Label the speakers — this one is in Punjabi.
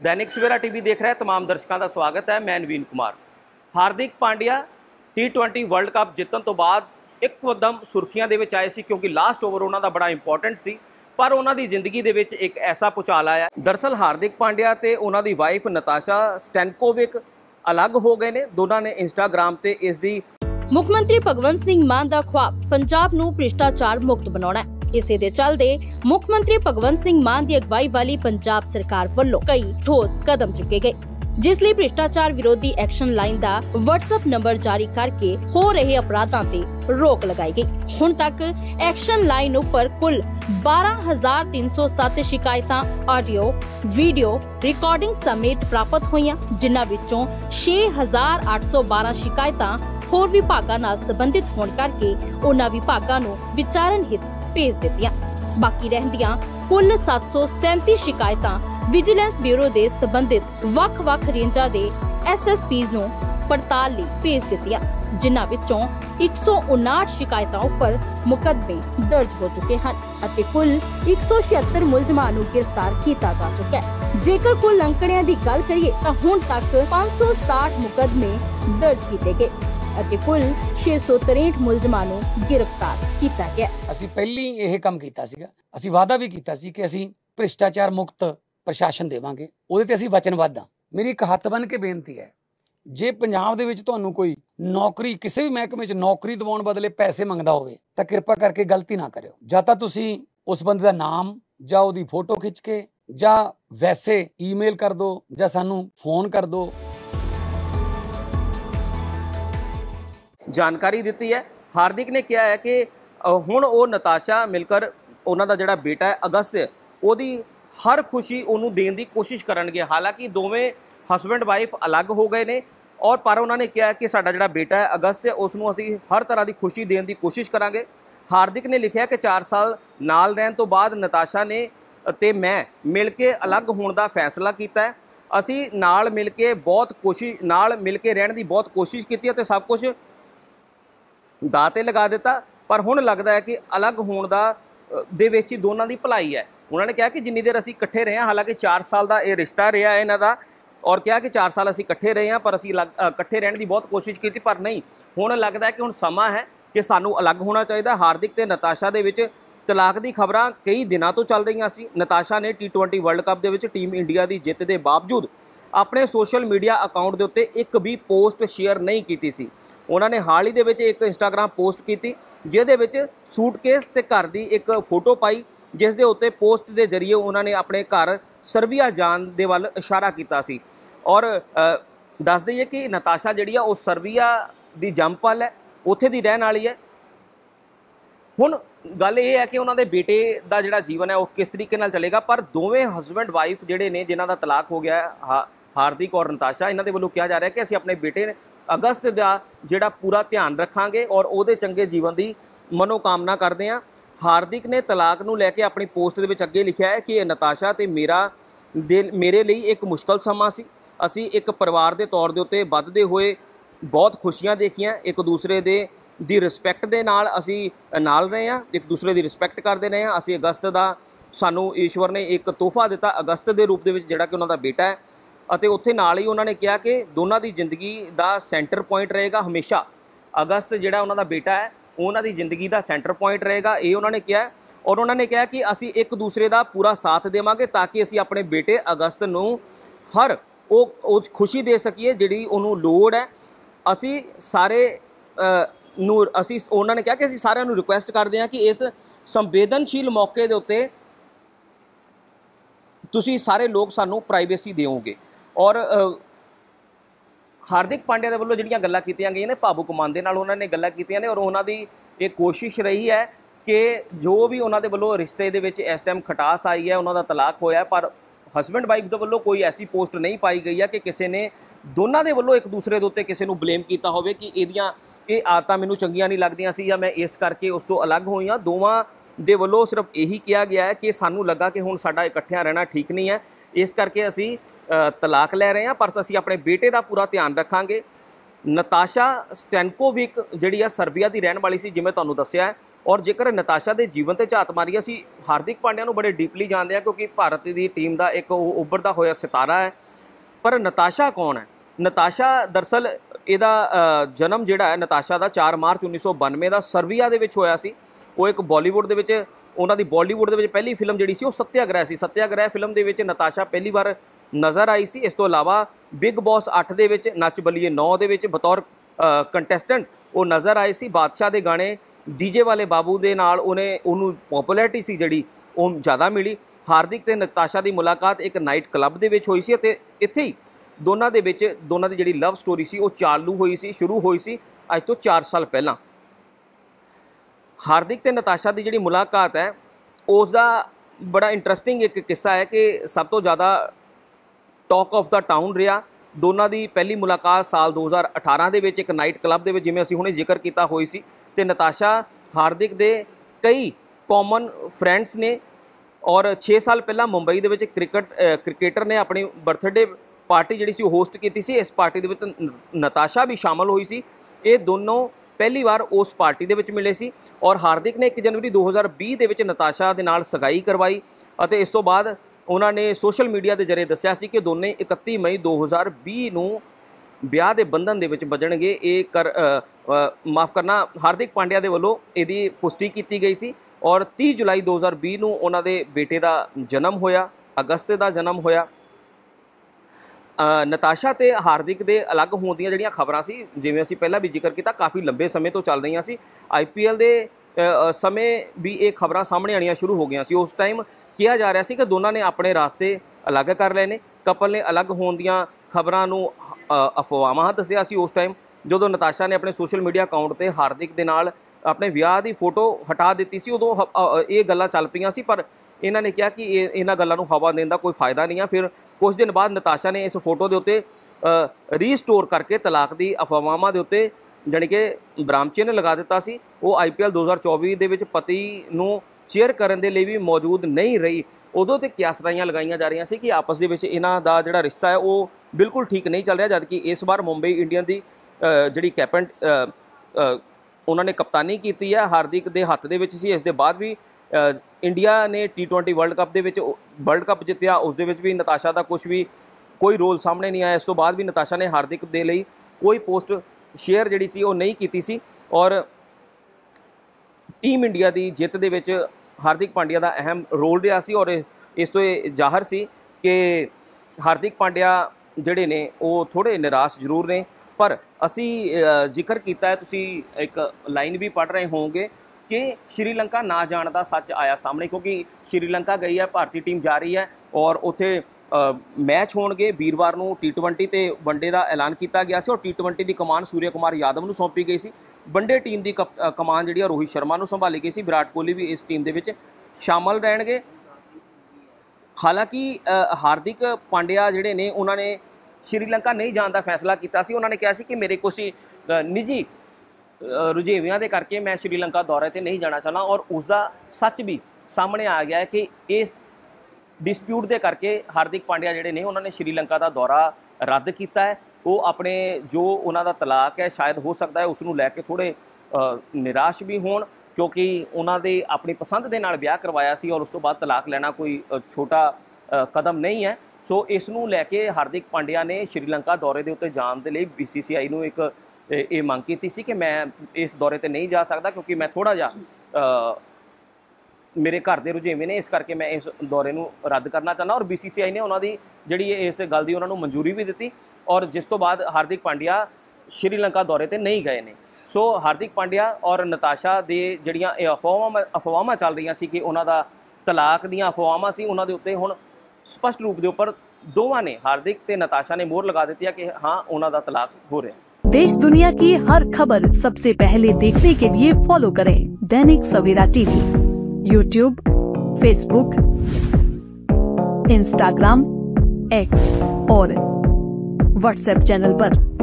Speaker 1: दैनिक सवेरा टीवी देख रहे तमाम दर्शकों का स्वागत है। मैं Naveen Kumar. Hardik Pandya T20 world cup जितन तो बाद एकदम सुर्खियां दे विच आए सी क्योंकि लास्ट ओवर उन्हों का बड़ा इंपॉर्टेंट सी, पर उन्हों की जिंदगी दे विच एक ऐसा भुचाल आया। दरअसल हार्दिक पांड्या ते उन्हों की वाइफ नताशा स्टैनकोविक अलग हो गए ने। दोनों ने इंस्टाग्राम ते इसकी
Speaker 2: मुख मंत्री भगवंत सिंह मान दा ख्वाब पंजाब नूं भ्रिष्टाचार मुक्त बनाउणा है। इसे दे चलदे मुख मंत्री भगवंत सिंह मान दी अगवाई वाली पंजाब सरकार वल्लों कई ठोस कदम चुके गए, जिस लिए भ्रिष्टाचार विरोधी एक्शन लाइन दा व्हाट्सएप नंबर जारी करके हो रहे अपराधां ते रोक लगाई गई। हुण तक एक्शन लाइन उपर कुल 12,307 शिकायतां ऑडियो वीडियो रिकॉर्डिंग समेत प्राप्त होईयां, जिन्हां विचों 6,812 शिकायतां होर विभागां नाल संबंधित होण करके उन्हां विभागां नूं विचारण हित भेज दित्तियां। बाकी रहंदियां कुल 737 शिकायतां विजिलेंस ब्यूरो दे संबंधित वख-वख रेंजां दे SSPs नूं पड़ताल लई भेज दित्तियां, जिन्हां विचों 159 शिकायतां उपर मुकदमे दर्ज हो चुके हैं ਅਤੇ कुल 176 मुलजमां नूं गिरफ्तार किया जा चुका है। जेकर कुल अंकड़ियां दी गल करिए तां हुण तक 560 मुकदमे दर्ज किए गए ਅਤੇ ਕੁੱਲ 663 ਮੁਲਜ਼ਮਾਂ ਨੂੰ गिरफ्तार ਕੀਤਾ ਗਿਆ।
Speaker 3: ਅਸੀਂ ਪਹਿਲੀ ਇਹ ਕੰਮ ਕੀਤਾ ਸੀਗਾ। ਅਸੀਂ ਵਾਅਦਾ ਵੀ ਕੀਤਾ ਸੀ ਕਿ ਅਸੀਂ ਭ੍ਰਿਸ਼ਟਾਚਾਰ ਮੁਕਤ ਪ੍ਰਸ਼ਾਸਨ ਦੇਵਾਂਗੇ। ਉਹਦੇ ਤੇ ਅਸੀਂ ਵਚਨਬੱਧ ਹਾਂ। ਮੇਰੀ ਇੱਕ ਹੱਥ ਬੰਨ੍ਹ ਕੇ ਬੇਨਤੀ ਹੈ, ਜੇ ਪੰਜਾਬ ਦੇ ਵਿੱਚ ਤੁਹਾਨੂੰ ਕੋਈ ਨੌਕਰੀ ਕਿਸੇ ਵੀ ਮਹਿਕਮੇ 'ਚ ਨੌਕਰੀ ਦਿਵਾਉਣ ਬਦਲੇ ਪੈਸੇ ਮੰਗਦਾ ਹੋਵੇ ਤਾਂ ਕਿਰਪਾ ਕਰਕੇ ਗਲਤੀ ਨਾ ਕਰਿਓ। ਜਾਂ ਤਾਂ ਤੁਸੀਂ ਉਸ ਬੰਦੇ ਦਾ ਨਾਮ ਜਾਂ ਉਹਦੀ ਫੋਟੋ ਖਿੱਚ ਕੇ ਜਾਂ ਵੈਸੇ ਈਮੇਲ ਕਰ ਦਿਓ ਜਾਂ ਸਾਨੂੰ ਫੋਨ ਕਰ ਦਿਓ।
Speaker 1: जानकारी दी है। हार्दिक ने कहा है कि हुण वो नताशा मिलकर उन्हों का जोड़ा बेटा है अगस्त ओदी हर खुशी उन्होंने देने की कोशिश करनगे। हालांकि दोवें हसबैंड वाइफ अलग हो गए ने और पर उन्होंने कहा कि साडा जोड़ा बेटा है अगस्त उसनों असीं हर तरह की खुशी देने की कोशिश करांगे। हार्दिक ने लिखा कि 4 साल नाल रहन तो बाद नताशा ने ते मैं मिल के अलग होने का फैसला किया है। असीं नाल मिल के बहुत कोशिश नाल मिल के रहने की बहुत कोशिश की है, सब कुछ दाऽ ते लगा दिता, पर हुण लगता है कि अलग होने का दे विच ही दोनों की भलाई है। उन्होंने कहा कि जिन्नी देर असीं इकट्ठे रहे हैं, हालांकि 4 साल का यह रिश्ता रहा है इन्हां दा, और कहा कि 4 साल असीं इकट्ठे रहे हैं पर असीं इकट्ठे रहने की बहुत कोशिश की, पर नहीं हुण लगता है कि हुण समा है कि सानू अलग होना चाहिए। हार्दिक ते नताशा दे विच तलाक की खबरां कई दिनों तो चल रही सी। नताशा ने T20 वर्ल्ड कप दे विच टीम इंडिया की जित के बावजूद अपने सोशल मीडिया अकाउंट के उत्ते एक भी पोस्ट शेयर नहीं की सी। उन्होंने हाल ही दे विच एक इंस्टाग्राम पोस्ट की जिहदे विच सूटकेस ते घर की एक फोटो पाई, जिस दे उत्ते पोस्ट के जरिए उन्होंने अपने घर सर्बिया जान दे वल इशारा किया सी। और दस दईए कि नताशा जिहड़ी आ वो सर्बिया की जंमपल है, उत्थे दी रहन वाली है। हुण गल ये है कि उन्होंने बेटे का जिहड़ा जीवन है वो किस तरीके नाल चलेगा, पर दोवें हसबैंड वाइफ जिहड़े ने जिन्हां दा तलाक हो गया है हार्दिक और नताशा, इन्हां दे वल्लों कहा जा रहा है कि असीं अपने बेटे अगस्त का जिहड़ा पूरा ध्यान रखांगे और उहदे चंगे जीवन की मनोकामना करते हैं। हार्दिक ने तलाक नूं लैके अपनी पोस्ट दे विच अगे लिखा है कि नताशा ते मेरे लिए एक मुश्किल समा सी। असीं एक परिवार के तौर के उत्ते वधदे होए बहुत खुशियां देखियां, एक दूसरे दी रिस्पैक्ट दे नाल असीं नाल रहे हैं, एक दूसरे की रिस्पैक्ट करते रहे हैं। असीं अगस्त का सानू ईश्वर ने एक तोहफा दिता अगस्त के रूप दे विच जिहड़ा कि उन्हां दा बेटा है, ਅਤੇ ਉੱਥੇ ਨਾਲ ਹੀ ਉਹਨਾਂ ਨੇ ਕਿਹਾ ਕਿ ਦੋਨਾਂ ਦੀ ਜ਼ਿੰਦਗੀ ਦਾ ਸੈਂਟਰ ਪੁਆਇੰਟ ਰਹੇਗਾ ਹਮੇਸ਼ਾ। ਅਗਸਤ ਜਿਹੜਾ ਉਹਨਾਂ ਦਾ ਬੇਟਾ ਹੈ ਉਹਨਾਂ ਦੀ ਜ਼ਿੰਦਗੀ ਦਾ ਸੈਂਟਰ ਪੁਆਇੰਟ ਰਹੇਗਾ, ਇਹ ਉਹਨਾਂ ਨੇ ਕਿਹਾ। ਔਰ ਉਹਨਾਂ ਨੇ ਕਿਹਾ ਕਿ ਅਸੀਂ ਇੱਕ ਦੂਸਰੇ ਦਾ ਪੂਰਾ ਸਾਥ ਦੇਵਾਂਗੇ ਤਾਂ ਕਿ ਅਸੀਂ ਆਪਣੇ ਬੇਟੇ ਅਗਸਤ ਨੂੰ ਹਰ ਉਹ ਖੁਸ਼ੀ ਦੇ ਸਕੀਏ ਜਿਹੜੀ ਉਹਨੂੰ ਲੋੜ ਹੈ। ਅਸੀਂ ਸਾਰੇ ਨੂੰ ਅਸੀਂ ਉਹਨਾਂ ਨੇ ਕਿਹਾ ਕਿ ਅਸੀਂ ਸਾਰਿਆਂ ਨੂੰ ਰਿਕੁਐਸਟ ਕਰਦੇ ਹਾਂ ਕਿ ਇਸ ਸੰਵੇਦਨਸ਼ੀਲ ਮੌਕੇ ਦੇ ਉੱਤੇ ਤੁਸੀਂ ਸਾਰੇ ਲੋਕ ਸਾਨੂੰ ਪ੍ਰਾਈਵੇਸੀ ਦਿਓਗੇ। और हार्दिक पांड्या के वलों जिहड़ियां गल्लां कीतियां गईयां ने भावुक मन दे नाल उन्होंने गल्लां कीतियां ने और उन्हां दी ये कोशिश रही है कि जो भी उन्हां दे वलों रिश्ते दे विच इस टाइम खटास आई है, उन्हां दा तलाक होया है, पर हसबैंड वाइफ दे वलों कोई ऐसी पोस्ट नहीं पाई गई है कि किसी ने दोनों के वलों एक दूसरे के उत्ते किसी नूं ब्लेम किया होवे कि इहदियां ये आदतां मैनूं चंगियां नहीं लगदियां सी या मैं इस करके उस तो अलग होई हां। दोवां दे वलों सिर्फ यही कहा गया है कि सानूं लगा कि हुण साडा इकट्ठियां रहना ठीक नहीं है, इस करके असीं तलाक लै रहे हैं, पर असीं अपने बेटे का पूरा ध्यान रखांगे। नताशा स्टैनकोविक जिहड़ी आ सर्बिया की रहने वाली सी, जिवें तुहानूं दस्सिया है, ਔਰ ਜੇਕਰ ਨਤਾਸ਼ਾ ਦੇ ਜੀਵਨ ਤੇ ਝਾਤ ਮਾਰੀ, ਅਸੀਂ ਹਾਰਦਿਕ ਪਾਂਡਿਆ ਨੂੰ ਬੜੇ ਡੀਪਲੀ ਜਾਣਦੇ ਹਾਂ ਕਿਉਂਕਿ ਭਾਰਤ ਦੀ ਟੀਮ ਦਾ ਇੱਕ ਉਹ ਉੱਭਰਦਾ ਹੋਇਆ ਸਿਤਾਰਾ ਹੈ। ਪਰ ਨਤਾਸ਼ਾ ਕੌਣ ਹੈ? ਨਤਾਸ਼ਾ ਦਰਅਸਲ ਇਹਦਾ ਜਨਮ ਜਿਹੜਾ ਹੈ ਨਤਾਸ਼ਾ ਦਾ 4 ਮਾਰਚ 1992 ਦਾ ਸਰਬੀਆ ਦੇ ਵਿੱਚ ਹੋਇਆ ਸੀ। ਉਹ ਇੱਕ ਬਾਲੀਵੁੱਡ ਦੇ ਵਿੱਚ, ਉਹਨਾਂ ਦੀ ਬਾਲੀਵੁੱਡ ਦੇ ਵਿੱਚ ਪਹਿਲੀ ਫਿਲਮ ਜਿਹੜੀ ਸੀ ਉਹ ਸੱਤਿਆਗ੍ਰਹਿ ਸੀ। ਸੱਤਿਆਗ੍ਰਹਿ ਫਿਲਮ ਦੇ ਵਿੱਚ ਨਤਾਸ਼ਾ ਪਹਿਲੀ ਵਾਰ ਨਜ਼ਰ ਆਈ ਸੀ। ਇਸ ਤੋਂ ਇਲਾਵਾ ਬਿਗ ਬੌਸ 8 ਦੇ ਵਿੱਚ, ਨੱਚ ਬਲੀਏ 9 ਦੇ ਵਿੱਚ ਬਤੌਰ ਕੰਟੈਸਟੈਂਟ ਉਹ ਨਜ਼ਰ ਆਏ ਸੀ। ਬਾਦਸ਼ਾਹ ਦੇ ਗਾਣੇ ਡੀਜੇ ਵਾਲੇ ਬਾਬੂ ਦੇ ਨਾਲ ਉਹਨੂੰ ਪੋਪੂਲੈਰਿਟੀ ਸੀ ਜਿਹੜੀ ਉਹ ਜ਼ਿਆਦਾ ਮਿਲੀ। ਹਾਰਦਿਕ ਤੇ ਨਤਾਸ਼ਾ ਦੀ ਮੁਲਾਕਾਤ ਇੱਕ ਨਾਈਟ ਕਲੱਬ ਦੇ ਵਿੱਚ ਹੋਈ ਸੀ ਅਤੇ ਇੱਥੇ ਹੀ ਦੋਨਾਂ ਦੀ ਜਿਹੜੀ ਲਵ ਸਟੋਰੀ ਸੀ ਉਹ ਸ਼ੁਰੂ ਹੋਈ ਸੀ ਅੱਜ ਤੋਂ 4 ਸਾਲ ਪਹਿਲਾਂ। ਹਾਰਦਿਕ ਤੇ ਨਤਾਸ਼ਾ ਦੀ ਜਿਹੜੀ ਮੁਲਾਕਾਤ ਹੈ ਉਸ ਦਾ ਬੜਾ ਇੰਟਰਸਟਿੰਗ ਇੱਕ ਕਿੱਸਾ ਹੈ ਕਿ ਸਭ ਤੋਂ ਜ਼ਿਆਦਾ ਟਾਕ ਆਫ ਦਾ ਟਾਊਨ ਰਿਹਾ। ਦੋਨਾਂ ਦੀ ਪਹਿਲੀ ਮੁਲਾਕਾਤ ਸਾਲ 2018 ਦੇ ਵਿੱਚ ਇੱਕ ਨਾਈਟ ਕਲੱਬ ਦੇ ਵਿੱਚ, ਜਿਵੇਂ ਅਸੀਂ ਹੁਣੇ ਜ਼ਿਕਰ ਕੀਤਾ, ਹੋਈ ਸੀ। ਤੇ ਨਤਾਸ਼ਾ ਹਾਰਦਿਕ ਦੇ ਕਈ ਕਾਮਨ ਫਰੈਂਡਸ ਨੇ ਔਰ 6 ਸਾਲ ਪਹਿਲਾਂ ਮੁੰਬਈ ਦੇ ਵਿੱਚ ਕ੍ਰਿਕਟਰ ਨੇ ਆਪਣੀ ਬਰਥਡੇ ਪਾਰਟੀ ਜਿਹੜੀ ਸੀ ਉਹ ਹੋਸਟ ਕੀਤੀ ਸੀ। ਇਸ ਪਾਰਟੀ ਦੇ ਵਿੱਚ ਨਤਾਸ਼ਾ ਵੀ ਸ਼ਾਮਲ ਹੋਈ ਸੀ। ਇਹ ਦੋਨੋਂ ਪਹਿਲੀ ਵਾਰ ਉਸ ਪਾਰਟੀ ਦੇ ਵਿੱਚ ਮਿਲੇ ਸੀ ਔਰ ਹਾਰਦਿਕ ਨੇ 1 ਜਨਵਰੀ 2020 ਦੇ ਵਿੱਚ ਨਤਾਸ਼ਾ ਦੇ ਨਾਲ ਸਗਾਈ ਕਰਵਾਈ ਅਤੇ ਇਸ ਤੋਂ ਬਾਅਦ ਉਹਨਾਂ ਨੇ ਸੋਸ਼ਲ ਮੀਡੀਆ ਦੇ ਜ਼ਰੀਏ ਦੱਸਿਆ ਸੀ ਕਿ ਦੋਨੇ 31 ਮਈ 2020 ਨੂੰ ਵਿਆਹ ਦੇ ਬੰਧਨ ਦੇ ਵਿੱਚ ਬੱਝਣਗੇ। ਮਾਫ ਕਰਨਾ, ਹਾਰਦਿਕ ਪਾਂਡਿਆ ਦੇ ਵੱਲੋਂ ਇਹਦੀ ਪੁਸ਼ਟੀ ਕੀਤੀ ਗਈ ਸੀ ਔਰ 30 ਜੁਲਾਈ 2020 ਨੂੰ ਉਹਨਾਂ ਦੇ ਬੇਟੇ ਦਾ ਜਨਮ ਹੋਇਆ, ਅਗਸਤ ਦਾ ਜਨਮ ਹੋਇਆ। ਨਤਾਸ਼ਾ ਤੇ ਹਾਰਦਿਕ ਦੇ ਅਲੱਗ ਹੋਣ ਦੀਆਂ ਜਿਹੜੀਆਂ ਖਬਰਾਂ ਸੀ, ਜਿਵੇਂ ਅਸੀਂ ਪਹਿਲਾਂ ਵੀ ਜ਼ਿਕਰ ਕੀਤਾ, ਕਾਫੀ ਲੰਬੇ ਸਮੇਂ ਤੋਂ ਚੱਲ ਰਹੀਆਂ ਸੀ। IPL ਦੇ ਸਮੇਂ ਵੀ ਇਹ ਖਬਰਾਂ ਸਾਹਮਣੇ ਆਉਣੀਆਂ ਸ਼ੁਰੂ ਹੋ ਗਈਆਂ ਸੀ। ਉਸ ਟਾਈਮ ਕਿਹਾ ਜਾ ਰਿਹਾ ਸੀ ਕਿ ਦੋਨਾਂ ਨੇ ਆਪਣੇ ਰਾਸਤੇ ਅਲੱਗ ਕਰ ਲਏ ਨੇ। ਕਪਲ ਨੇ ਅਲੱਗ ਹੋਣ ਦੀਆਂ ਖਬਰਾਂ ਨੂੰ ਅਫਵਾਹਾਂ ਦੱਸਿਆ ਸੀ। ਉਸ ਟਾਈਮ ਜਦੋਂ ਨਤਾਸ਼ਾ ਨੇ ਆਪਣੇ ਸੋਸ਼ਲ ਮੀਡੀਆ ਅਕਾਊਂਟ ਤੇ ਹਾਰਦਿਕ ਦੇ ਨਾਲ ਆਪਣੇ ਵਿਆਹ ਦੀ ਫੋਟੋ ਹਟਾ ਦਿੱਤੀ ਸੀ, ਉਦੋਂ ਇਹ ਗੱਲਾਂ ਚੱਲ ਪਈਆਂ ਸੀ, ਪਰ ਇਹਨਾਂ ਨੇ ਕਿਹਾ ਕਿ ਇਹਨਾਂ ਗੱਲਾਂ ਨੂੰ ਹਵਾ ਦੇਣ ਦਾ ਕੋਈ ਫਾਇਦਾ ਨਹੀਂ ਆ। ਫਿਰ ਕੁਝ ਦਿਨ ਬਾਅਦ ਨਤਾਸ਼ਾ ਨੇ ਇਸ ਫੋਟੋ ਦੇ ਉੱਤੇ ਰੀਸਟੋਰ ਕਰਕੇ ਤਲਾਕ ਦੀ ਅਫਵਾਹਾਂ ਦੇ ਉੱਤੇ ਜਾਣੀ ਕਿ ਬਰਾਮ ਚਿੰਨ੍ਹ ਲਗਾ ਦਿੱਤਾ ਸੀ। ਉਹ IPL 2024 ਦੇ ਵਿੱਚ ਪਤੀ ਨੂੰ ਚੇਅਰ ਕਰਨ ਦੇ ਲਈ ਵੀ ਮੌਜੂਦ ਨਹੀਂ ਰਹੀ। ਉਦੋਂ ਤੇ ਕਿਆਸਰਾਈਆਂ ਲਗਾਈਆਂ ਜਾ ਰਹੀਆਂ ਸੀ ਕਿ ਆਪਸ ਦੇ ਵਿੱਚ ਇਹਨਾਂ ਦਾ ਜਿਹੜਾ ਰਿਸ਼ਤਾ ਹੈ ਉਹ ਬਿਲਕੁਲ ਠੀਕ ਨਹੀਂ ਚੱਲ ਰਿਹਾ, ਜਦਕਿ ਇਸ ਵਾਰ ਮੁੰਬਈ ਇੰਡੀਅਨ ਦੀ ਜਿਹੜੀ ਕੈਪਟਨ ਉਹਨਾਂ ਨੇ ਕਪਤਾਨੀ ਕੀਤੀ ਹੈ ਹਾਰਦਿਕ ਦੇ ਹੱਥ ਦੇ ਵਿੱਚ ਸੀ। ਇਸ ਦੇ ਬਾਅਦ ਵੀ ਇੰਡੀਆ ਨੇ T20 ਵਰਲਡ ਕੱਪ ਜਿੱਤਿਆ, ਉਸ ਦੇ ਵਿੱਚ ਵੀ ਨਤਾਸ਼ਾ ਦਾ ਕੋਈ ਰੋਲ ਸਾਹਮਣੇ ਨਹੀਂ ਆਇਆ। ਇਸ ਤੋਂ ਬਾਅਦ ਵੀ ਨਤਾਸ਼ਾ ਨੇ ਹਾਰਦਿਕ ਦੇ ਲਈ ਕੋਈ ਪੋਸਟ ਸ਼ੇਅਰ ਜਿਹੜੀ ਸੀ ਉਹ ਨਹੀਂ ਕੀਤੀ ਸੀ ਔਰ ਟੀਮ ਇੰਡੀਆ ਦੀ ਜਿੱਤ ਦੇ ਵਿੱਚ ਹਾਰਦਿਕ ਪਾਂਡਿਆ ਦਾ ਅਹਿਮ ਰੋਲ ਰਿਹਾ ਸੀ ਔਰ ਇਸ ਤੋਂ ਇਹ ਜ਼ਾਹਰ ਸੀ ਕਿ ਹਾਰਦਿਕ ਪਾਂਡਿਆ ਜਿਹੜੇ ਨੇ ਉਹ ਥੋੜ੍ਹੇ ਨਿਰਾਸ਼ ਜ਼ਰੂਰ ਨੇ। ਪਰ ਅਸੀਂ ਜ਼ਿਕਰ ਕੀਤਾ ਹੈ, ਤੁਸੀਂ ਇੱਕ ਲਾਈਨ ਵੀ ਪੜ੍ਹ ਰਹੇ ਹੋਵੋਗੇ ਕਿ ਸ਼੍ਰੀਲੰਕਾ ਨਾ ਜਾਣ ਦਾ ਸੱਚ ਆਇਆ ਸਾਹਮਣੇ, ਕਿਉਂਕਿ ਸ਼੍ਰੀਲੰਕਾ ਗਈ ਹੈ, ਭਾਰਤੀ ਟੀਮ ਜਾ ਰਹੀ ਹੈ ਔਰ ਉੱਥੇ ਮੈਚ ਹੋਣਗੇ। ਵੀਰਵਾਰ ਨੂੰ T20 ਤੇ ਵਨਡੇ ਦਾ ਐਲਾਨ ਕੀਤਾ ਗਿਆ ਸੀ ਔਰ T20 ਦੀ ਕਮਾਨ ਸੂਰਿਆ ਕੁਮਾਰ ਯਾਦਵ ਨੂੰ ਸੌਂਪੀ ਗਈ ਸੀ। ਵਨਡੇ ਟੀਮ ਦੀ ਕਮਾਨ ਜਿਹੜੀ ਆ ਰੋਹਿਤ ਸ਼ਰਮਾ ਨੂੰ ਸੰਭਾਲੀ ਗਈ ਸੀ। ਵਿਰਾਟ ਕੋਹਲੀ ਵੀ ਇਸ ਟੀਮ ਦੇ ਵਿੱਚ ਸ਼ਾਮਲ ਰਹਿਣਗੇ। ਹਾਲਾਂਕਿ ਹਾਰਦਿਕ ਪਾਂਡਿਆ ਜਿਹੜੇ ਨੇ ਉਹਨਾਂ ਨੇ ਸ਼੍ਰੀਲੰਕਾ ਨਹੀਂ ਜਾਣ ਦਾ ਫੈਸਲਾ ਕੀਤਾ ਸੀ। ਉਹਨਾਂ ਨੇ ਕਿਹਾ ਸੀ ਕਿ ਮੇਰੇ ਕੁਝ ਨਿੱਜੀ ਰੁਝੇਵਿਆਂ ਦੇ ਕਰਕੇ ਮੈਂ ਸ਼੍ਰੀਲੰਕਾ ਦੌਰੇ ਤੇ ਨਹੀਂ ਜਾਣਾ ਚਾਹੁੰਦਾ ਔਰ ਉਸ ਦਾ ਸੱਚ ਵੀ ਸਾਹਮਣੇ ਆ ਗਿਆ ਹੈ ਕਿ ਇਸ ਡਿਸਪਿਊਟ ਦੇ ਕਰਕੇ ਹਾਰਦਿਕ ਪਾਂਡਿਆ ਜਿਹੜੇ ਨੇ ਉਹਨਾਂ ਨੇ ਸ਼੍ਰੀਲੰਕਾ ਦਾ ਦੌਰਾ ਰੱਦ ਕੀਤਾ ਹੈ। ਉਹ ਆਪਣੇ ਜੋ ਉਹਨਾਂ ਦਾ ਤਲਾਕ ਹੈ ਸ਼ਾਇਦ ਹੋ ਸਕਦਾ ਹੈ ਉਸ ਨੂੰ ਲੈ ਕੇ ਥੋੜ੍ਹੇ ਨਿਰਾਸ਼ ਵੀ ਹੋਣ, ਕਿਉਂਕਿ ਉਹਨਾਂ ਦੇ ਆਪਣੀ ਪਸੰਦ ਦੇ ਨਾਲ ਵਿਆਹ ਕਰਵਾਇਆ ਸੀ ਔਰ ਉਸ ਤੋਂ ਬਾਅਦ ਤਲਾਕ ਲੈਣਾ ਕੋਈ ਛੋਟਾ ਕਦਮ ਨਹੀਂ ਹੈ। ਸੋ ਇਸ ਨੂੰ ਲੈ ਕੇ ਹਾਰਦਿਕ ਪਾਂਡਿਆ ਨੇ ਸ਼੍ਰੀਲੰਕਾ ਦੌਰੇ ਦੇ ਉੱਤੇ ਜਾਣ ਦੇ ਲਈ BCCI ਨੂੰ ਇੱਕ ਇਹ ਮੰਗ ਕੀਤੀ ਸੀ ਕਿ ਮੈਂ ਇਸ ਦੌਰੇ ਤੇ ਨਹੀਂ ਜਾ ਸਕਦਾ ਕਿਉਂਕਿ ਮੈਂ ਥੋੜ੍ਹਾ ਜਿਹਾ ਮੇਰੇ ਘਰ ਦੇ ਰੁਝੇਵੇਂ ਨੇ, ਇਸ ਕਰਕੇ ਮੈਂ ਇਸ ਦੌਰੇ ਨੂੰ ਰੱਦ ਕਰਨਾ ਚਾਹੁੰਦਾ ਔਰ BCCI ਨੇ ਉਹਨਾਂ ਦੀ ਜਿਹੜੀ ਇਸ ਗੱਲ ਦੀ ਉਹਨਾਂ ਨੂੰ ਮਨਜ਼ੂਰੀ ਵੀ ਦਿੱਤੀ ਔਰ ਜਿਸ ਤੋਂ ਬਾਅਦ ਹਾਰਦਿਕ ਪਾਂਡਿਆ ਸ਼੍ਰੀਲੰਕਾ ਦੌਰੇ ਤੇ ਨਹੀਂ ਗਏ ਨੇ। ਸੋ ਹਾਰਦਿਕ ਪਾਂਡਿਆ ਔਰ ਨਤਾਸ਼ਾ ਦੇ ਜਿਹੜੀਆਂ ਇਹ ਅਫਵਾਹਾਂ ਚੱਲ ਰਹੀਆਂ ਸੀ ਕਿ ਉਹਨਾਂ ਦਾ ਤਲਾਕ ਦੀਆਂ ਅਫਵਾਹਾਂ ਸੀ, ਉਹਨਾਂ ਦੇ ਉੱਤੇ ਹੁਣ ਸਪਸ਼ਟ ਰੂਪ ਦੇ ਉੱਪਰ ਦੋਵਾਂ ਨੇ ਹਾਰਦਿਕ ਤੇ नताशा ने मोहर लगा दी है कि हाँ उन्हों का तलाक हो रहा है।
Speaker 4: देश दुनिया की हर खबर सबसे पहले देखने के लिए फॉलो करें Dainik Savera TV, YouTube, Facebook, Instagram, X और व्हाट्सएप चैनल पर।